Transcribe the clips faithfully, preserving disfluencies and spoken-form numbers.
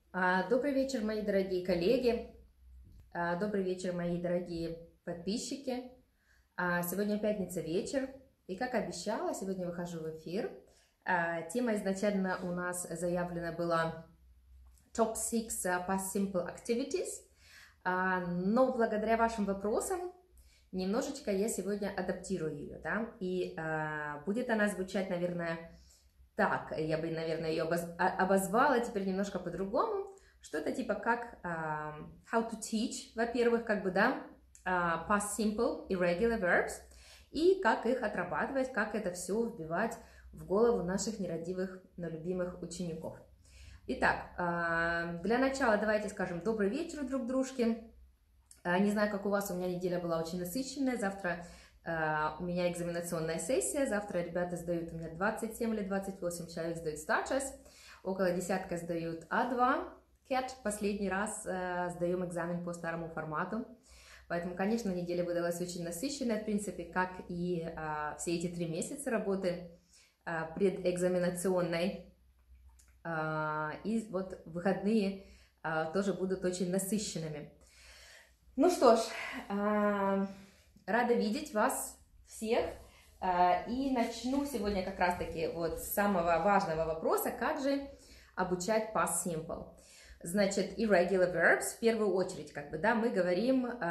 Добрый вечер, мои дорогие коллеги. Добрый вечер, мои дорогие подписчики. Сегодня пятница вечер, и как обещала, сегодня выхожу в эфир. Тема изначально у нас заявлена была топ шесть Past Simple Activities, но благодаря вашим вопросам немножечко я сегодня адаптирую ее, да, и будет она звучать, наверное, так, я бы, наверное, ее обозвала теперь немножко по-другому. Что-то типа как uh, how to teach, во-первых, как бы, да, uh, past simple, irregular verbs, и как их отрабатывать, как это все вбивать в голову наших нерадивых, но любимых учеников. Итак, uh, для начала давайте скажем добрый вечер друг дружке. Uh, не знаю, как у вас, у меня неделя была очень насыщенная, завтра Uh, у меня экзаменационная сессия, завтра ребята сдают, у меня двадцать семь или двадцать восемь человек сдают Starters, около десятка сдают а два, кэт, последний раз uh, сдаем экзамен по старому формату, поэтому, конечно, неделя выдалась очень насыщенная, в принципе, как и uh, все эти три месяца работы uh, предэкзаменационной, uh, и вот выходные uh, тоже будут очень насыщенными. Ну что ж, uh, рада видеть вас всех, и начну сегодня как раз-таки вот с самого важного вопроса, как же обучать past simple. Значит, irregular verbs, в первую очередь, как бы, да, мы говорим э,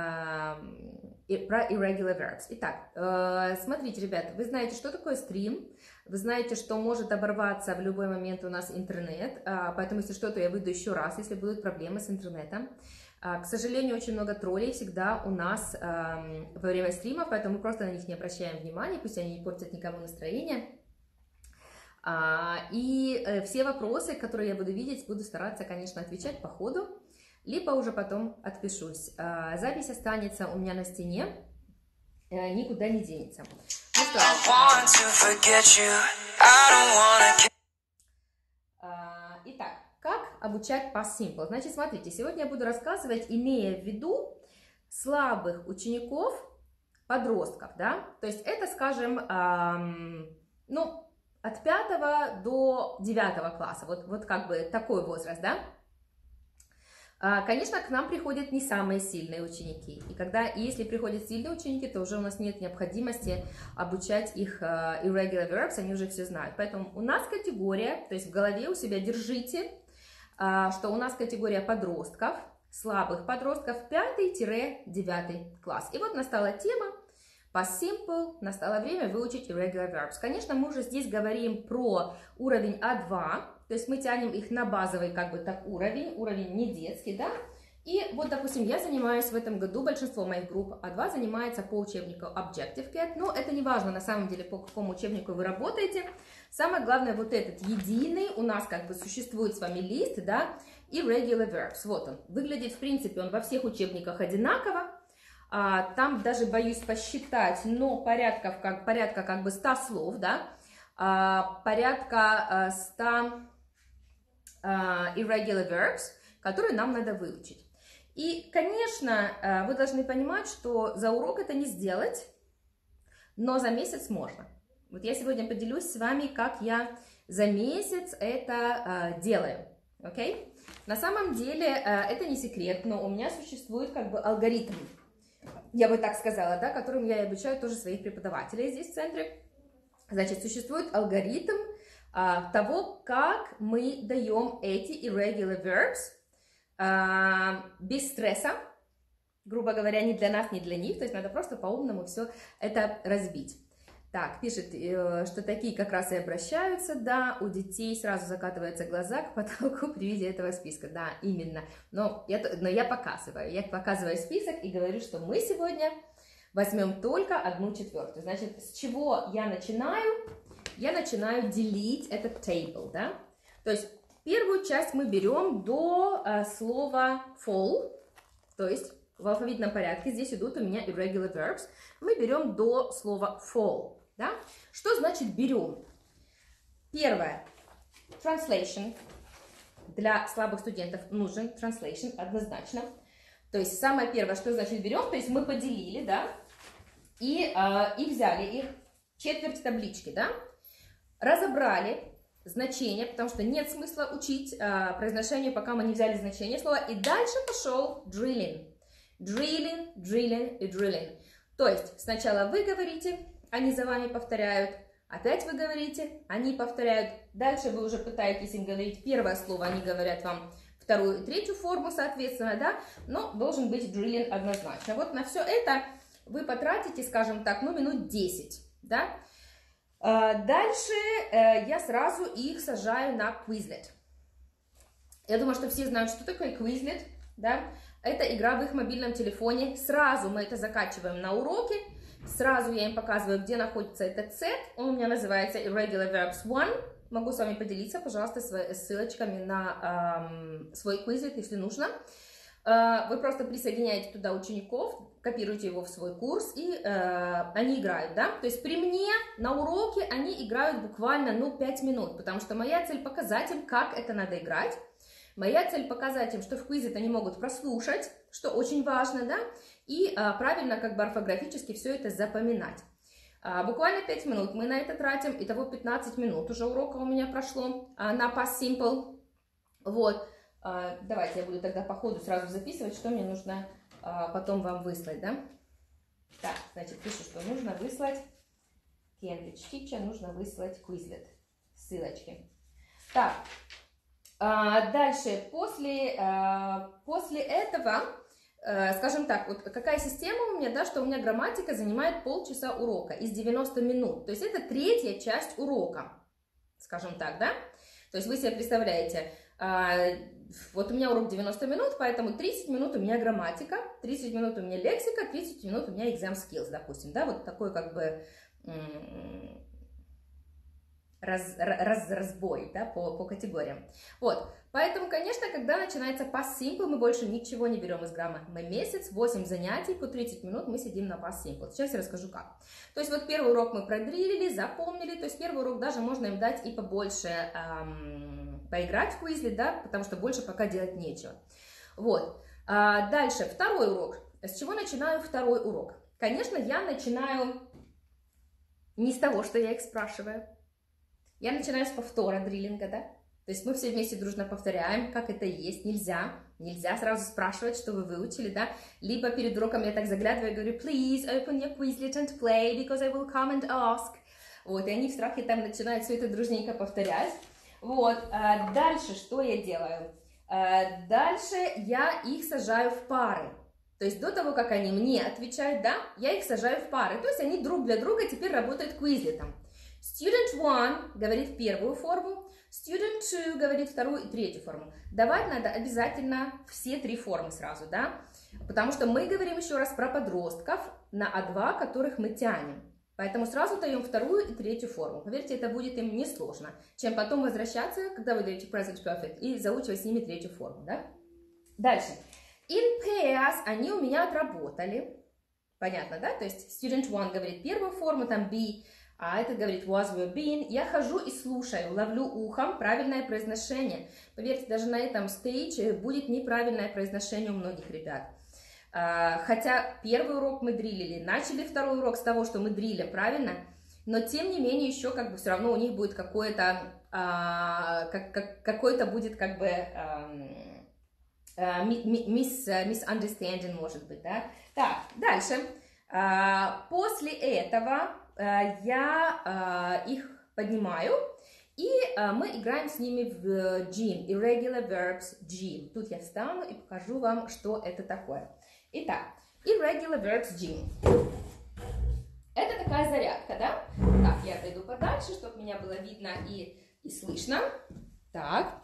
про irregular verbs. Итак, э, смотрите, ребята, вы знаете, что такое стрим, вы знаете, что может оборваться в любой момент у нас интернет, э, поэтому, если что-то, я выйду еще раз, если будут проблемы с интернетом. К сожалению, очень много троллей всегда у нас э, во время стрима, поэтому мы просто на них не обращаем внимания, пусть они не портят никому настроение. А, и э, все вопросы, которые я буду видеть, буду стараться, конечно, отвечать по ходу, либо уже потом отпишусь. А, запись останется у меня на стене, э, никуда не денется. Ну что, а, итак. Как обучать past simple? Значит, смотрите, сегодня я буду рассказывать, имея в виду слабых учеников, подростков, да, то есть это, скажем, эм, ну, от пятого до девятого класса, вот, вот как бы такой возраст, да. Конечно, к нам приходят не самые сильные ученики, и когда, если приходят сильные ученики, то уже у нас нет необходимости обучать их uh, irregular verbs, они уже все знают, поэтому у нас категория, то есть в голове у себя держите, uh, что у нас категория подростков, слабых подростков, пятый-девятый класс, и вот настала тема past simple, настало время выучить irregular verbs. Конечно, мы уже здесь говорим про уровень а два, то есть мы тянем их на базовый, как бы так, уровень, уровень не детский, да. И вот, допустим, я занимаюсь в этом году, большинство моих групп а два занимается по учебнику Objective кэт, но это не важно на самом деле, по какому учебнику вы работаете. Самое главное, вот этот единый, у нас как бы существует с вами лист, да, irregular verbs. Вот он, выглядит, в принципе, он во всех учебниках одинаково. А, там даже боюсь посчитать, но порядка как, порядка как бы ста слов, да, а, порядка а, ста а, irregular verbs, которые нам надо выучить. И, конечно, а, вы должны понимать, что за урок это не сделать, но за месяц можно. Вот я сегодня поделюсь с вами, как я за месяц это а, делаю, окей? На самом деле а, это не секрет, но у меня существует как бы алгоритм, я бы так сказала, да, которым я и обучаю тоже своих преподавателей здесь в центре. Значит, существует алгоритм а, того, как мы даем эти irregular verbs а, без стресса, грубо говоря, не для нас, не для них, то есть надо просто по-умному все это разбить. Так, пишет, что такие как раз и обращаются, да, у детей сразу закатываются глаза к потолку при виде этого списка, да, именно, но я, но я показываю, я показываю список и говорю, что мы сегодня возьмем только одну четвертую, значит, с чего я начинаю? Я начинаю делить этот table, да, то есть первую часть мы берем до э, слова fall, то есть в алфавитном порядке, здесь идут у меня irregular verbs, мы берем до слова fall. Да? Что значит берем? Первое. Translation. Для слабых студентов нужен translation однозначно. То есть самое первое, что значит берем, то есть мы поделили, да, и, э, и взяли их, четверть таблички, да, разобрали, значение, потому что нет смысла учить э, произношение, пока мы не взяли значение слова. И дальше пошел drilling. Drilling, drilling и drilling. То есть сначала вы говорите, они за вами повторяют, опять вы говорите, они повторяют. Дальше вы уже пытаетесь им говорить первое слово, они говорят вам вторую и третью форму, соответственно, да, но должен быть drilling однозначно. Вот на все это вы потратите, скажем так, ну, минут десять, да. Дальше я сразу их сажаю на Quizlet. Я думаю, что все знают, что такое Quizlet, да. Это игра в их мобильном телефоне. Сразу мы это закачиваем на уроки. Сразу я им показываю, где находится этот сет. Он у меня называется Irregular Verbs один. Могу с вами поделиться, пожалуйста, ссылочками на эм, свой Quizlet, если нужно. Э, вы просто присоединяете туда учеников, копируете его в свой курс, и э, они играют, да. То есть при мне на уроке они играют буквально, ну, пять минут, потому что моя цель показать им, как это надо играть. Моя цель показать им, что в Quizlet они могут прослушать, что очень важно, да, и а, правильно как бы орфографически все это запоминать. А, буквально пять минут мы на это тратим, итого пятнадцать минут уже урока у меня прошло а, на Past Simple. Вот, а, давайте я буду тогда по ходу сразу записывать, что мне нужно а, потом вам выслать, да. Так, значит, пишу, что нужно выслать Cambridge Teacher, нужно выслать Quizlet, ссылочки. Так. Дальше, после, после этого, скажем так, вот какая система у меня, да, что у меня грамматика занимает полчаса урока из девяноста минут. То есть это третья часть урока, скажем так, да. То есть вы себе представляете, вот у меня урок девяносто минут, поэтому тридцать минут у меня грамматика, тридцать минут у меня лексика, тридцать минут у меня exam skills, допустим, да, вот такой как бы... Раз, раз, разбой, да, по, по категориям. Вот, поэтому, конечно, когда начинается Past Simple, мы больше ничего не берем из граммы. Мы месяц, восемь занятий, по тридцать минут мы сидим на Past Simple. Сейчас я расскажу как. То есть вот первый урок мы продрилили, запомнили, то есть первый урок даже можно им дать и побольше эм, поиграть в Quizlet, да, потому что больше пока делать нечего. Вот, а дальше второй урок. С чего начинаю второй урок? Конечно, я начинаю не с того, что я их спрашиваю. Я начинаю с повтора дриллинга, да? То есть мы все вместе дружно повторяем, как это есть. Нельзя, нельзя сразу спрашивать, что вы выучили, да? Либо перед уроком я так заглядываю и говорю, please open your Quizlet and play, because I will come and ask. Вот, и они в страхе там начинают все это дружненько повторять. Вот, а дальше что я делаю? А дальше я их сажаю в пары. То есть до того, как они мне отвечают, да, я их сажаю в пары. То есть они друг для друга теперь работают Quizlet'ом. Student one говорит первую форму, Student two говорит вторую и третью форму. Давать надо обязательно все три формы сразу, да, потому что мы говорим еще раз про подростков на а два, которых мы тянем. Поэтому сразу даем вторую и третью форму. Поверьте, это будет им несложно, чем потом возвращаться, когда вы даете present perfect, и заучивать с ними третью форму, да. Дальше. In pairs они у меня отработали. Понятно, да? То есть Student one говорит первую форму, там be, а этот говорит was, were, been. Я хожу и слушаю, ловлю ухом правильное произношение. Поверьте, даже на этом стейдже будет неправильное произношение у многих ребят. Хотя первый урок мы дрилили, начали второй урок с того, что мы дрилим, правильно? Но тем не менее еще как бы все равно у них будет какое-то, как, как, какой-то будет как бы мисс, misunderstanding, может быть, да? Так, дальше. После этого я их поднимаю, и мы играем с ними в джим, Irregular Verbs джим. Тут я встану и покажу вам, что это такое. Итак, Irregular Verbs джим. Это такая зарядка, да? Так, я отойду подальше, чтобы меня было видно и, и слышно. Так.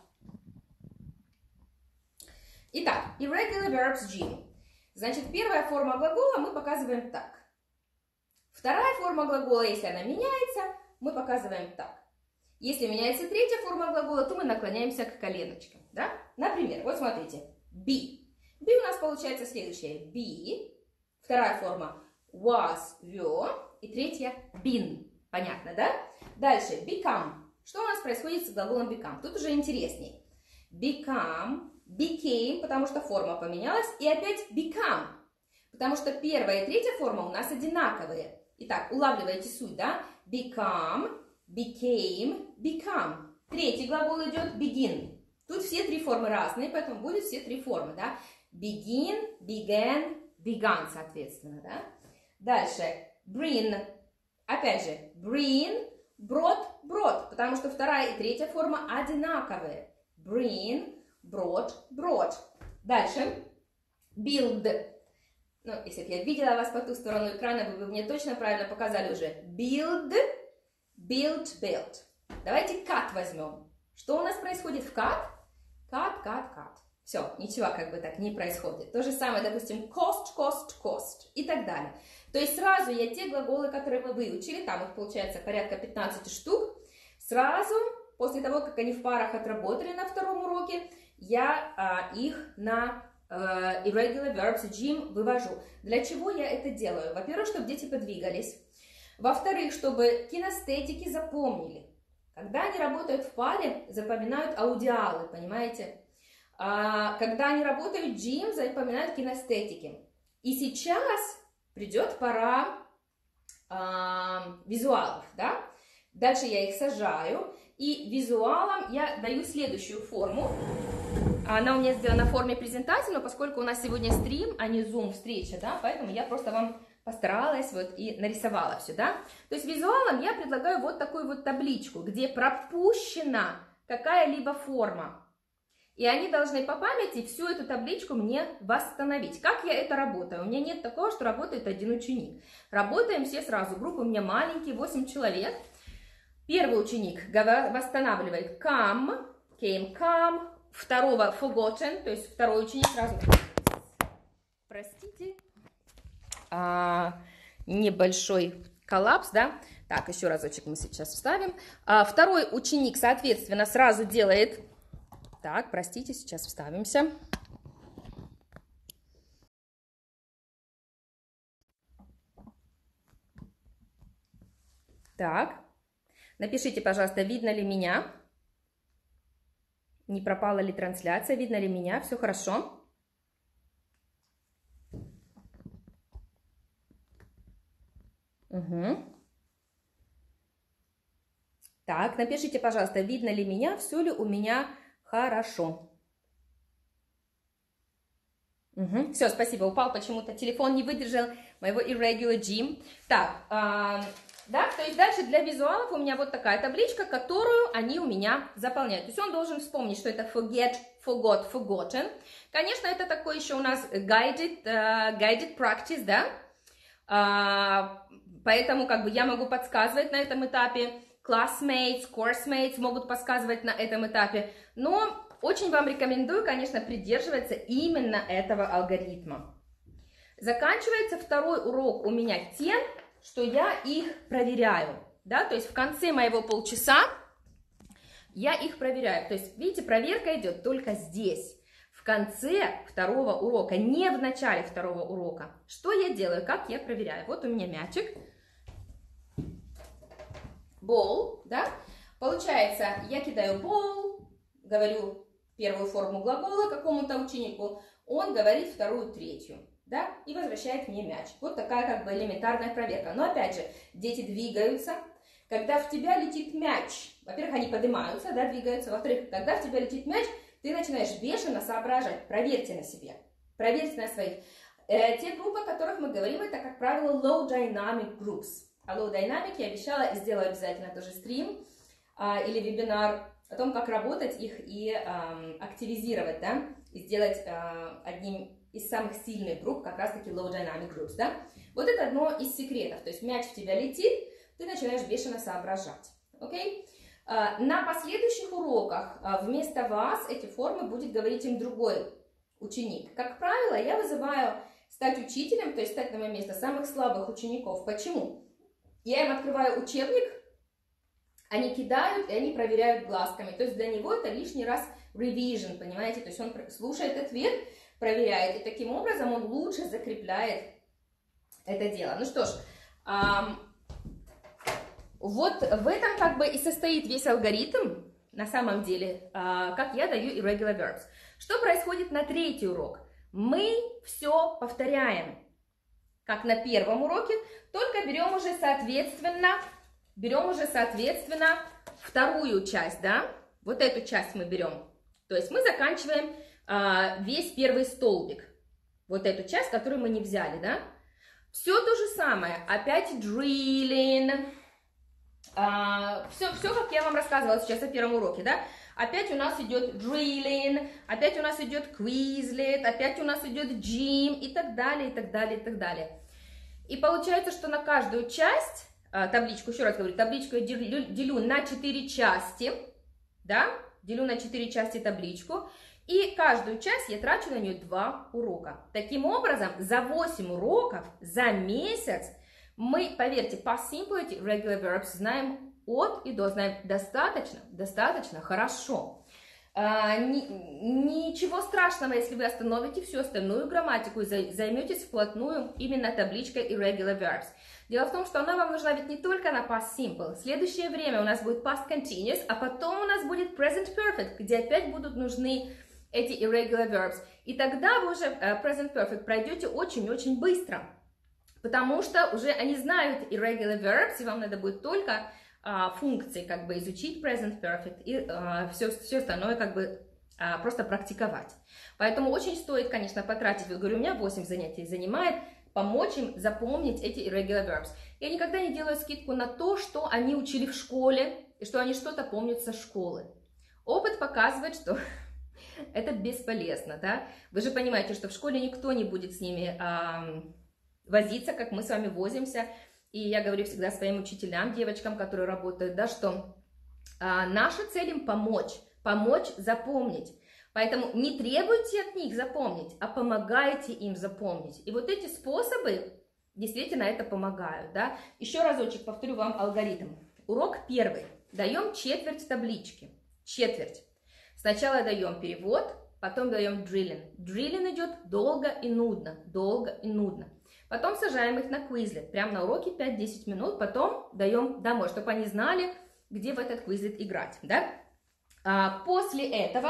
Итак, Irregular Verbs джим. Значит, первая форма глагола мы показываем так. Вторая форма глагола, если она меняется, мы показываем так. Если меняется третья форма глагола, то мы наклоняемся к коленочкам, да? Например, вот смотрите, be. Be у нас получается следующее. Be. Вторая форма was, were. И третья been. Понятно, да? Дальше become. Что у нас происходит с глаголом become? Тут уже интереснее. Become, became, потому что форма поменялась. И опять become. Потому что первая и третья форма у нас одинаковые. Итак, улавливаете суть, да? Become, became, become. Третий глагол идет begin. Тут все три формы разные, поэтому будут все три формы, да. Begin, began, begun, соответственно, да. Дальше bring. Опять же, bring, brought, brought, потому что вторая и третья форма одинаковые. Bring, brought, brought. Дальше build. Ну, если бы я видела вас по ту сторону экрана, вы бы мне точно правильно показали уже. Build, build, build. Давайте cut возьмем. Что у нас происходит в cut? Cut, cut, cut. Все, ничего как бы так не происходит. То же самое, допустим, cost, cost, cost и так далее. То есть сразу я те глаголы, которые мы выучили, там их получается порядка пятнадцать штук, сразу после того, как они в парах отработали на втором уроке, я а, их на Uh, irregular verbs, Jim вывожу. Для чего я это делаю? Во-первых, чтобы дети подвигались. Во-вторых, чтобы кинестетики запомнили. Когда они работают в паре, запоминают аудиалы, понимаете? Uh, когда они работают Jim, запоминают кинестетики. И сейчас придет пора uh, визуалов, да? Дальше я их сажаю. И визуалам я даю следующую форму. Она у меня сделана в форме презентации, но поскольку у нас сегодня стрим, а не зум встреча, да, поэтому я просто вам постаралась вот и нарисовала все, да. То есть визуалом я предлагаю вот такую вот табличку, где пропущена какая-либо форма. И они должны по памяти всю эту табличку мне восстановить. Как я это работаю? У меня нет такого, что работает один ученик. Работаем все сразу. Группа у меня маленькие, восемь человек. Первый ученик восстанавливает come, came, come. Второго forgotten, то есть второй ученик сразу, простите, а, небольшой коллапс, да, так, еще разочек мы сейчас вставим, а, второй ученик, соответственно, сразу делает, так, простите, сейчас вставимся, так, напишите, пожалуйста, видно ли меня. Не пропала ли трансляция? Видно ли меня? Все хорошо? Угу. Так, напишите, пожалуйста, видно ли меня? Все ли у меня хорошо? Угу. Все, спасибо. Упал почему-то. Телефон не выдержал моего irregular Jim. Так, э да, то есть дальше для визуалов у меня вот такая табличка, которую они у меня заполняют. То есть он должен вспомнить, что это forget, forgot, forgotten. Конечно, это такой еще у нас guided, uh, guided practice, да. Uh, поэтому как бы я могу подсказывать на этом этапе. Classmates, coursemates могут подсказывать на этом этапе. Но очень вам рекомендую, конечно, придерживаться именно этого алгоритма. Заканчивается второй урок у меня тем, что я их проверяю, да, то есть в конце моего полчаса я их проверяю, то есть, видите, проверка идет только здесь, в конце второго урока, не в начале второго урока. Что я делаю, как я проверяю? Вот у меня мячик, ball, да, получается, я кидаю ball, говорю первую форму глагола какому-то ученику, он говорит вторую, третью. Да, и возвращает мне мяч. Вот такая как бы элементарная проверка. Но опять же, дети двигаются. Когда в тебя летит мяч, во-первых, они поднимаются, да, двигаются. Во-вторых, когда в тебя летит мяч, ты начинаешь бешено соображать. Проверьте на себе. Проверьте на своих. Э, те группы, о которых мы говорим, это, как правило, low dynamic groups. А low dynamic я обещала, сделаю обязательно тоже стрим а, или вебинар о том, как работать их и а, активизировать, да, и сделать а, одним из самых сильных групп, как раз таки low dynamic groups, да. Вот это одно из секретов, то есть мяч в тебя летит, ты начинаешь бешено соображать, окей? Okay? На последующих уроках вместо вас эти формы будет говорить им другой ученик. Как правило, я вызываю стать учителем, то есть стать на мое место самых слабых учеников. Почему? Я им открываю учебник, они кидают, и они проверяют глазками. То есть для него это лишний раз revision, понимаете? То есть он слушает ответ, проверяет, и таким образом он лучше закрепляет это дело. Ну что ж, эм, вот в этом как бы и состоит весь алгоритм, на самом деле, э, как я даю irregular verbs. Что происходит на третий урок? Мы все повторяем, как на первом уроке, только берем уже соответственно, берем уже соответственно вторую часть, да, вот эту часть мы берем. То есть мы заканчиваем а, весь первый столбик. Вот эту часть, которую мы не взяли, да. Все то же самое. Опять drilling. А, все, все, как я вам рассказывала сейчас о первом уроке, да. Опять у нас идет drilling, опять у нас идет Quizlet, опять у нас идет gym и так далее, и так далее, и так далее. И получается, что на каждую часть, табличку, еще раз говорю, табличку я делю, делю на четыре части, да, делю на четыре части табличку, и каждую часть я трачу на нее два урока. Таким образом, за восемь уроков, за месяц, мы, поверьте, past simple эти regular verbs знаем от и до, знаем достаточно, достаточно хорошо. А, ни, ничего страшного, если вы остановите всю остальную грамматику и займетесь вплотную именно табличкой irregular verbs. Дело в том, что она вам нужна ведь не только на past simple. В следующее время у нас будет past continuous, а потом у нас будет present perfect, где опять будут нужны эти irregular verbs. И тогда вы уже uh, present perfect пройдете очень-очень быстро, потому что уже они знают irregular verbs, и вам надо будет только функции как бы изучить present perfect и uh, все, все остальное как бы uh, просто практиковать. Поэтому очень стоит, конечно, потратить, вот говорю, у меня восемь занятий занимает, помочь им запомнить эти irregular verbs. Я никогда не делаю скидку на то, что они учили в школе и что они что-то помнят со школы. Опыт показывает, что это бесполезно, да? Вы же понимаете, что в школе никто не будет с ними uh, возиться, как мы с вами возимся. И я говорю всегда своим учителям, девочкам, которые работают, да, что а, наша цель им помочь, помочь запомнить. Поэтому не требуйте от них запомнить, а помогайте им запомнить. И вот эти способы действительно это помогают, да. Еще разочек повторю вам алгоритм. Урок первый. Даем четверть таблички. Четверть. Сначала даем перевод, потом даем drilling. Drilling идет долго и нудно, долго и нудно. Потом сажаем их на Quizlet, прямо на уроке пять-десять минут, потом даем домой, чтобы они знали, где в этот Quizlet играть, да? А, после этого,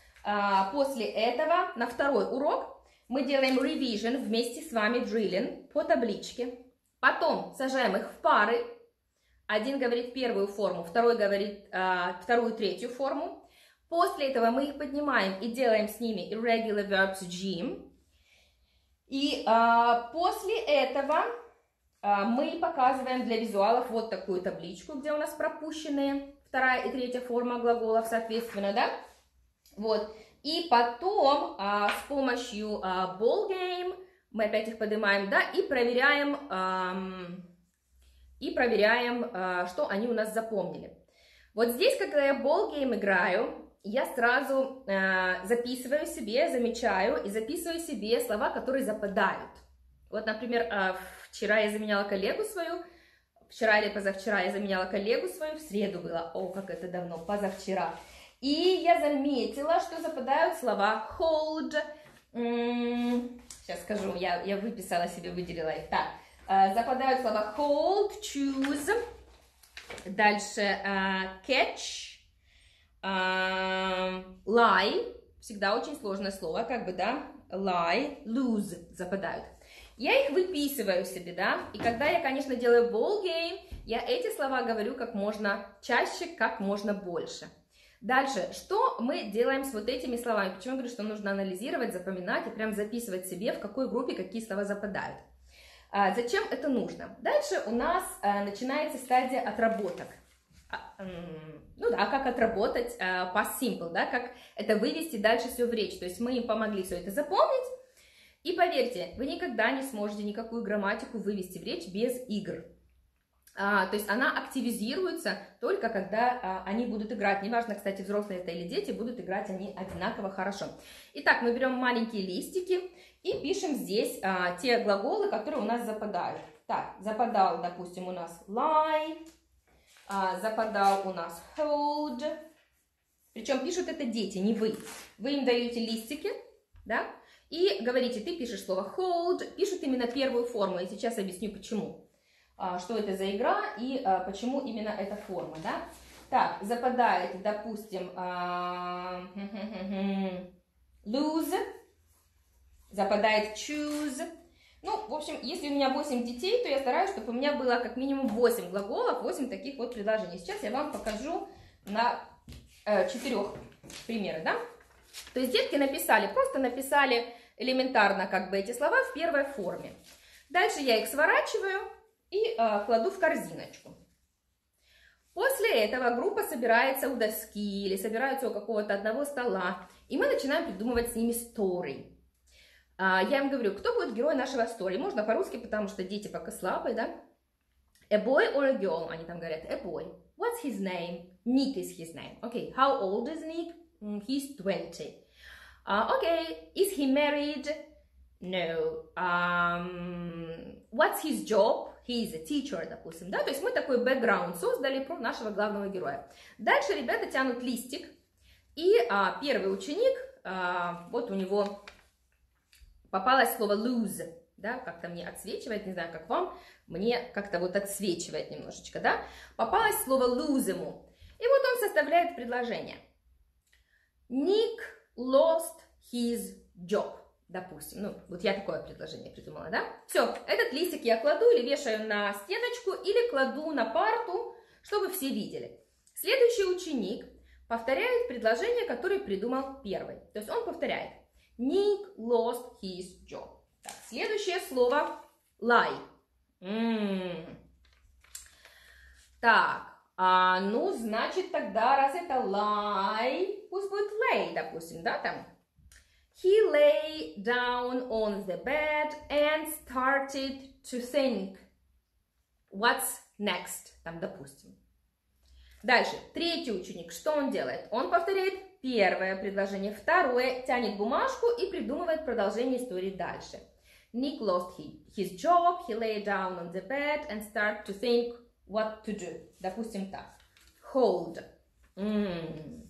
а, после этого, на второй урок мы делаем revision вместе с вами drilling по табличке, потом сажаем их в пары, один говорит первую форму, второй говорит а, вторую, третью форму, после этого мы их поднимаем и делаем с ними irregular verbs gym. И а, после этого а, мы показываем для визуалов вот такую табличку, где у нас пропущенные вторая и третья форма глаголов, соответственно, да? Вот. И потом а, с помощью а, ball game мы опять их поднимаем, да, и проверяем, а, и проверяем, а, что они у нас запомнили. Вот здесь, когда я ball game играю, я сразу э, записываю себе, замечаю и записываю себе слова, которые западают. Вот, например, э, вчера я заменяла коллегу свою, вчера или позавчера я заменяла коллегу свою, в среду было, о, как это давно, позавчера. И я заметила, что западают слова hold, м-м, сейчас скажу, я, я выписала себе, выделила их, так, э, западают слова hold, choose, дальше э, catch, Uh, lie, всегда очень сложное слово, как бы, да, lie, lose западают. Я их выписываю себе, да, и когда я, конечно, делаю ball game, я эти слова говорю как можно чаще, как можно больше. Дальше, что мы делаем с вот этими словами? Почему я говорю, что нужно анализировать, запоминать и прям записывать себе, в какой группе какие слова западают. Uh, зачем это нужно? Дальше у нас uh, начинается стадия отработок. Ну да, как отработать uh, past simple, да, как это вывести дальше все в речь. То есть мы им помогли все это запомнить. И поверьте, вы никогда не сможете никакую грамматику вывести в речь без игр. Uh, то есть она активизируется только когда uh, они будут играть. Неважно, кстати, взрослые это или дети, будут играть они одинаково хорошо. Итак, мы берем маленькие листики и пишем здесь uh, те глаголы, которые у нас западают. Так, западал, допустим, у нас lie. А, западал у нас hold, причем пишут это дети, не вы. Вы им даете листики, да, и говорите, ты пишешь слово hold, пишут именно первую форму, я сейчас объясню почему, а, что это за игра и а, почему именно эта форма, да. Так, западает, допустим, а, lose, западает choose, Ну, в общем, если у меня восемь детей, то я стараюсь, чтобы у меня было как минимум восемь глаголов, восемь таких вот предложений. Сейчас я вам покажу на э, четырех примерах, да? То есть детки написали, просто написали элементарно как бы эти слова в первой форме. Дальше я их сворачиваю и э, кладу в корзиночку. После этого группа собирается у доски или собирается у какого-то одного стола, и мы начинаем придумывать с ними story. Я им говорю, кто будет герой нашего story? Можно по-русски, потому что дети пока слабые, да? A boy or a girl? Они там говорят, a boy. What's his name? Nick is his name. Okay, how old is Nick? Mm, he's twenty. Uh, okay, is he married? No. Um, what's his job? He is a teacher, допустим, да? То есть мы такой бэкграунд создали про нашего главного героя. Дальше ребята тянут листик, и а, первый ученик, а, вот у него попалось слово lose, да, как-то мне отсвечивает, не знаю, как вам, мне как-то вот отсвечивает немножечко, да, попалось слово lose ему, и вот он составляет предложение. Nick lost his job, допустим, ну, вот я такое предложение придумала, да, все, этот листик я кладу или вешаю на стеночку, или кладу на парту, чтобы все видели. Следующий ученик повторяет предложение, которое придумал первый, то есть он повторяет. Nick lost his job. Так, следующее слово lie. М-м. Так, а, ну, значит, тогда, раз это lie, пусть будет lay, допустим, да, там. He lay down on the bed and started to think. What's next? Там, допустим. Дальше, третий ученик, что он делает? Он повторяет первое предложение, второе, тянет бумажку и придумывает продолжение истории дальше. Nick lost his job, he lay down on the bed and started to think what to do. Допустим так. Hold. Mm.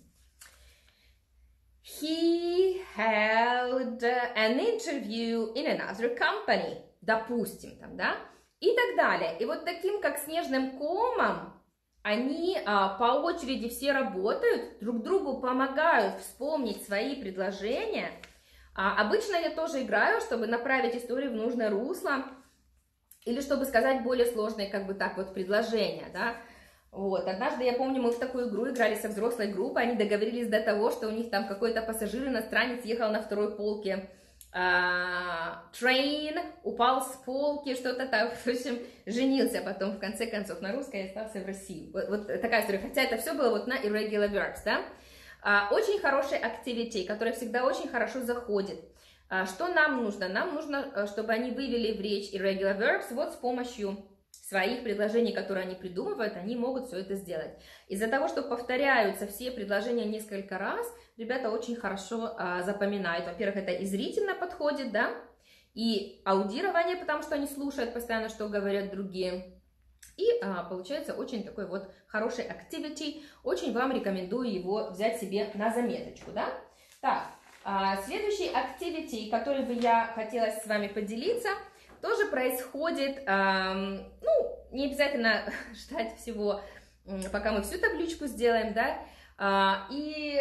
He held an interview in another company. Допустим там, да? И так далее. И вот таким, как снежным комом, они а, по очереди все работают, друг другу помогают вспомнить свои предложения. А, обычно я тоже играю, чтобы направить историю в нужное русло, или чтобы сказать более сложные, как бы так вот, предложения, да. Вот, однажды, я помню, мы в такую игру играли со взрослой группой, они договорились до того, что у них там какой-то пассажир, иностранец, ехал на второй полке. Train, упал с полки, что-то там, в общем, женился потом, в конце концов, на русской и остался в России. Вот, вот такая история, хотя это все было вот на irregular verbs, да. А, очень хороший activity, который всегда очень хорошо заходит. А, что нам нужно? Нам нужно, чтобы они вывели в речь irregular verbs вот с помощью своих предложений, которые они придумывают, они могут все это сделать. Из-за того, что повторяются все предложения несколько раз, ребята очень хорошо а, запоминают. Во-первых, это и зрительно подходит, да, и аудирование, потому что они слушают постоянно, что говорят другие. И а, получается очень такой вот хороший activity. Очень вам рекомендую его взять себе на заметочку, да. Так, а, следующий activity, который бы я хотела с вами поделиться, тоже происходит, эм, ну, не обязательно ждать всего, пока мы всю табличку сделаем, да, э, и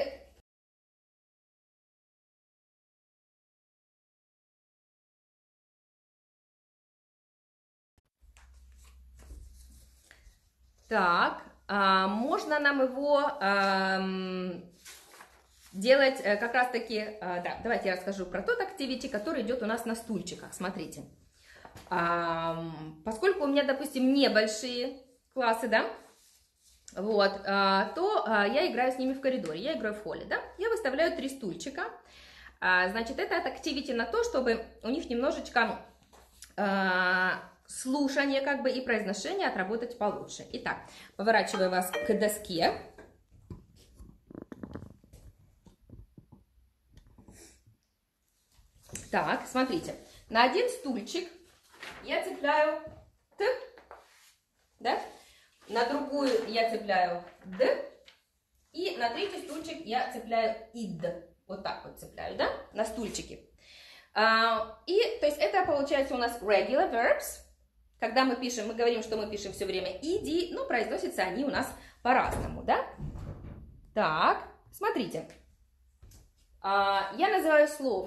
так, э, можно нам его э, делать э, как раз-таки, э, да, давайте я расскажу про тот activity, который идет у нас на стульчиках, смотрите. А, поскольку у меня, допустим, небольшие классы, да, вот, а, то а, я играю с ними в коридоре, я играю в холле, да, я выставляю три стульчика, а, значит, это activity на то, чтобы у них немножечко а, слушание, как бы, и произношение отработать получше. Итак, поворачиваю вас к доске. Так, смотрите, на один стульчик я цепляю Т, да, на другую я цепляю Д, и на третий стульчик я цепляю ИД. Вот так вот цепляю, да, на стульчики. А, и, то есть, это получается у нас regular verbs. Когда мы пишем, мы говорим, что мы пишем все время ed, но произносятся они у нас по-разному, да. Так, смотрите. А, я называю слово,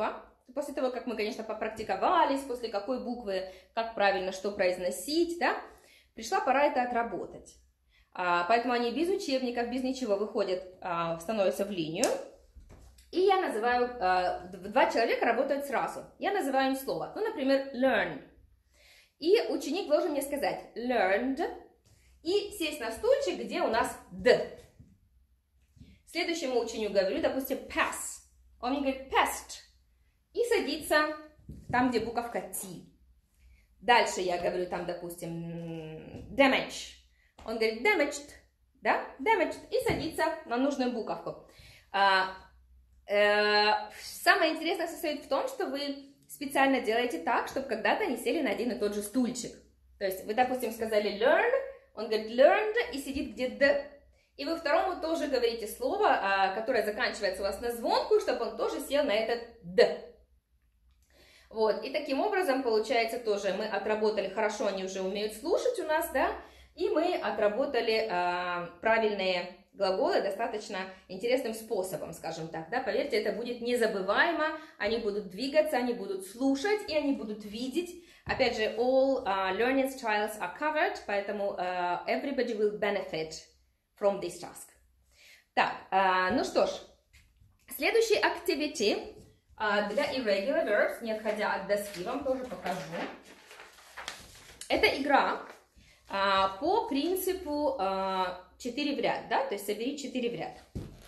после того, как мы, конечно, попрактиковались, после какой буквы, как правильно, что произносить, да, пришла пора это отработать. А, поэтому они без учебников, без ничего выходят, а, становятся в линию. И я называю, а, два человека работают сразу. Я называю им слово. Ну, например, learn. И ученик должен мне сказать learned и сесть на стульчик, где у нас д. Следующему ученику говорю, допустим, pass. Он мне говорит passed. И садится там, где буковка T. Дальше я говорю там, допустим, damage. Он говорит damaged, да, damaged, и садится на нужную буковку. А, э, самое интересное состоит в том, что вы специально делаете так, чтобы когда-то они сели на один и тот же стульчик. То есть вы, допустим, сказали learn, он говорит learned и сидит где д. И вы второму тоже говорите слово, а, которое заканчивается у вас на звонку, чтобы он тоже сел на этот д. Вот, и таким образом, получается, тоже мы отработали, хорошо, они уже умеют слушать у нас, да, и мы отработали э, правильные глаголы достаточно интересным способом, скажем так, да, поверьте, это будет незабываемо, они будут двигаться, они будут слушать, и они будут видеть. Опять же, all uh, learning styles are covered, поэтому uh, everybody will benefit from this task. Так, uh, ну что ж, следующий activity uh, для irregular verbs, не отходя от доски, вам тоже покажу. Это игра uh, по принципу uh, четыре в ряд, да, то есть собери четыре в ряд.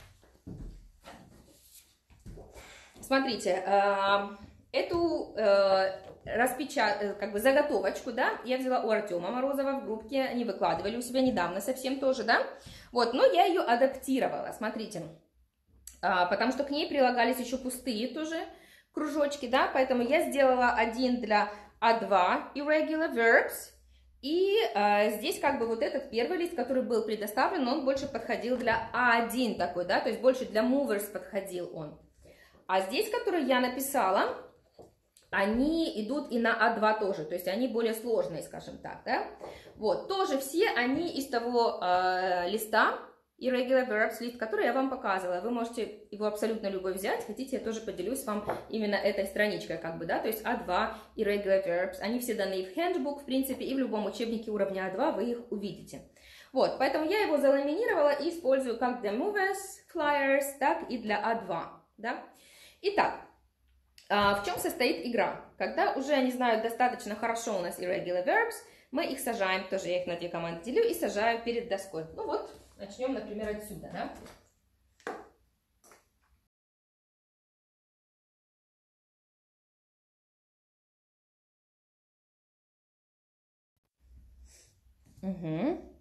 Смотрите, uh, эту uh, распечат... как бы заготовочку, да, я взяла у Артема Морозова в группке, они выкладывали у себя недавно совсем тоже, да, вот, но я ее адаптировала, смотрите, а, потому что к ней прилагались еще пустые тоже кружочки, да, поэтому я сделала один для а два irregular verbs, и а, здесь как бы вот этот первый лист, который был предоставлен, он больше подходил для а один такой, да, то есть больше для movers подходил он, а здесь, который я написала, они идут и на а два тоже, то есть они более сложные, скажем так, да. Вот, тоже все они из того э, листа, irregular verbs, лист, который я вам показывала. Вы можете его абсолютно любой взять, хотите, я тоже поделюсь вам именно этой страничкой, как бы, да, то есть а два irregular verbs, они все даны и в handbook, в принципе, и в любом учебнике уровня а два вы их увидите. Вот, поэтому я его заламинировала и использую как для movers, flyers, так и для а два, да. Итак, в чем состоит игра? Когда уже они знают достаточно хорошо у нас irregular verbs, мы их сажаем, тоже я их на две команды делю и сажаю перед доской. Ну вот, начнем, например, отсюда, да? Угу.